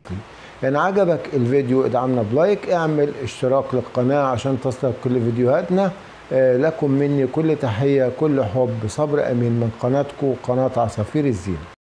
إن عجبك الفيديو ادعمنا بلايك، اعمل اشتراك للقناة عشان تصلك كل فيديوهاتنا. لكم مني كل تحية، كل حب، صبر أمين من قناتكم قناة عصافير الزين.